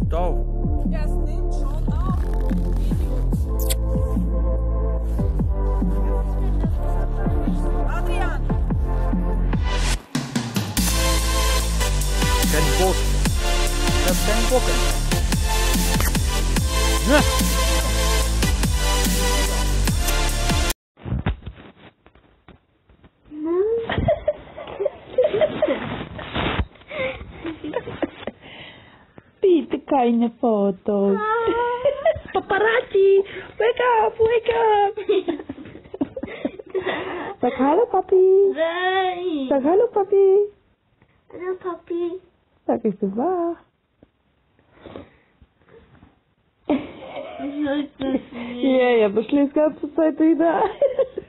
Nimmt auf. Ja, es nimmt schon auf. Adrian! Kein Bock. Das ist kein Bock. Ja. Bitte keine Fotos. Paparazzi, wake up, wake up. Sag hallo, Papi. Nein. Sag hallo, Papi. Hallo, Papi. Sag, ich bin wach. Ich weiß das nicht. Ja, aber schläfst die ganze Zeit wieder ein.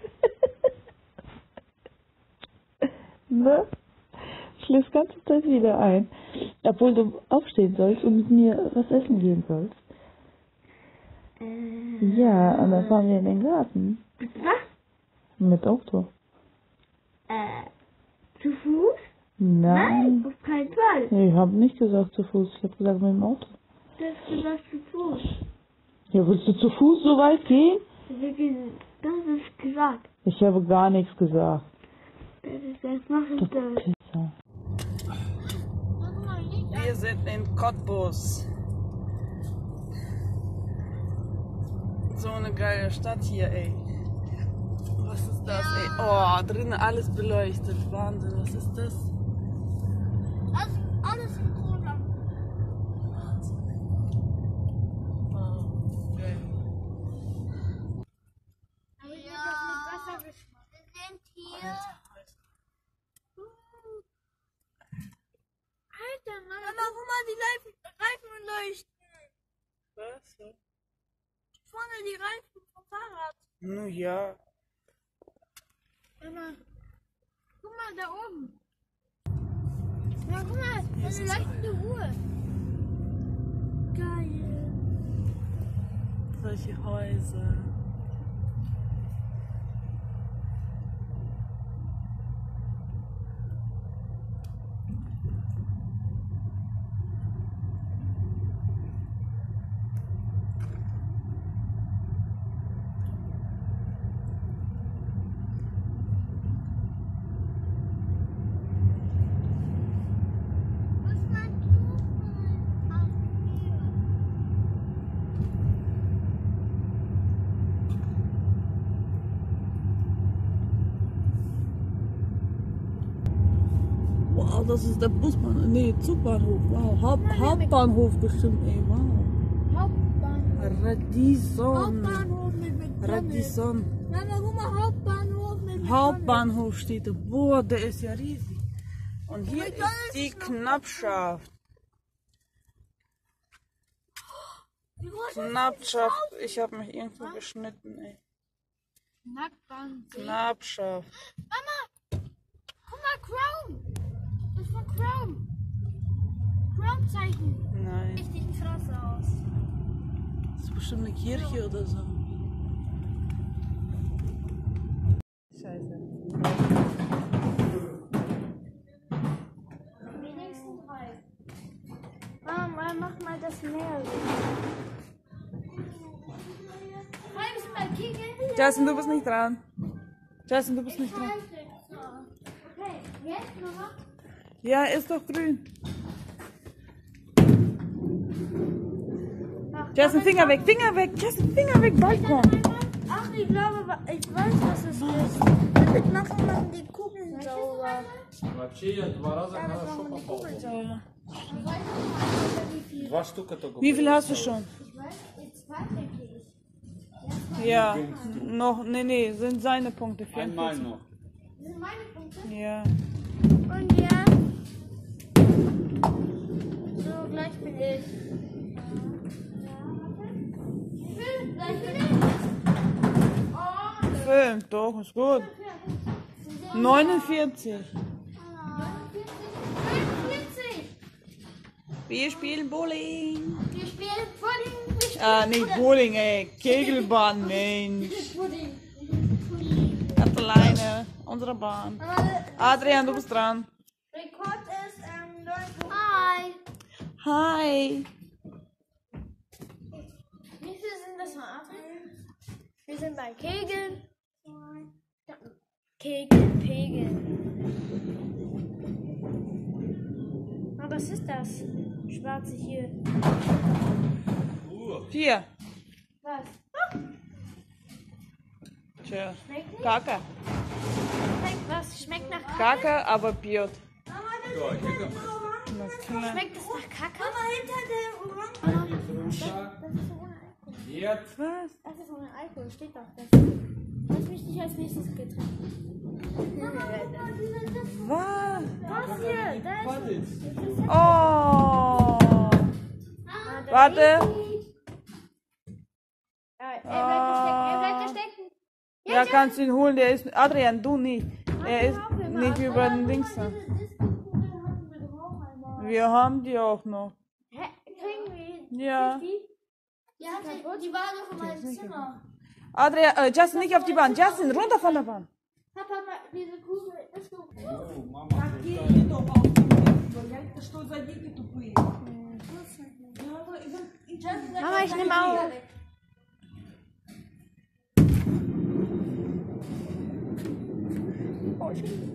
Ne? Schläfst die ganze Zeit wieder ein. Obwohl du aufstehen sollst und mit mir was essen gehen sollst. Ja, und dann fahren wir in den Garten. Was? Mit Auto. Zu Fuß? Nein. Auf keinen Fall. Ich habe nicht gesagt zu Fuß, ich habe gesagt mit dem Auto. Das ist zu Fuß. Ja, willst du zu Fuß so weit gehen? Das ist gesagt. Ich habe gar nichts gesagt. Das machen Du das. Pisser. Wir sind in Cottbus. So eine geile Stadt hier, ey. Was ist das, ey? Oh, drinnen alles beleuchtet. Wahnsinn, was ist das? Alles in Corona. Oh, geil. Ja. Wir sind hier. Alter, Mama, guck mal, die Reifen leuchten. Was? Vorne die Reifen vom Fahrrad. Nun ja. Mama, guck mal da oben. Ja, guck mal, das ist eine leuchtende Uhr. Geil. Solche Häuser. Wow, das ist der Busbahnhof. Nee, Zugbahnhof. Wow, Hauptbahnhof bestimmt, ey. Wow. Hauptbahnhof. Radisson. Hauptbahnhof mit Radisson. Mama, guck mal, Hauptbahnhof mit Hauptbahnhof steht da. Boah, der ist ja riesig. Und hier ist die Knappschaft. Knappschaft. Ich habe mich irgendwo geschnitten, ey. Knappschaft. Mama, guck mal, Crown. Das ist von Crown. Crown-Zeichen. Nein. Richtig krass aus. Das ist bestimmt eine Kirche oder so. Scheiße. Wenigstens drei. Mama, mach mal das Meer. Justin, du bist nicht dran. Justin, du bist nicht dran. Okay, jetzt Mama. Ja, ist doch grün. Justin, Finger weg, Finger weg. Justin, Finger weg, Balkon. Ach, ich glaube, ich weiß, was es ist. Damit machen wir die Kugeln sauber. So. Два штука только. Wie viel hast du schon? Ich weiß, jetzt weitergehe ich. Ja, noch, nee, sind seine Punkte. Einmal 44. noch. Das sind meine Punkte. Ja. Und ja. So, gleich bin ich. Gleich bin ich. Oh, Film, doch, ist gut. 49. 49. Wir spielen Bowling. Wir spielen Pudding. Wir Ah, nicht Bowling, ey. Kegelbahn, Mensch. Pudding. Ganz alleine. Unsere Bahn. Adrian, du bist dran. Rekord ist 9 Hi. Hi. ist von Adrian. Wir sind bei Kegel. Pegel. Ah, was ist das? Schwarze hier. 4. Was? Tja, Schmeckt nicht? Kacke. Schmeckt was? Schmeckt nach Kacke? Kacke, aber Biot. Schmeckt es nach Kacke? Jetzt. Was? Das ist ohne Alkohol, steht doch das. Lass mich nicht als nächstes Getränk. Was? Was hier? Da ist Oh. Warte. Er bleibt da stecken. Ja, kannst du ihn holen. Der ist. Adrian, du nicht. Er ist nicht über den Dings. Wir haben die auch noch. Hä? Kriegen wir Ja. die? Ja, die war doch in meinem Zimmer. Adrian, Justin, nicht auf die Bahn. Justin, runter von der Bahn. Papa, diese Kugel ist so groß. Mama, ich nehme auf. Oh, ich